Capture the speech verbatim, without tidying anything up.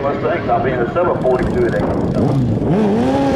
Mustang, copy in a seven forty-two at eight.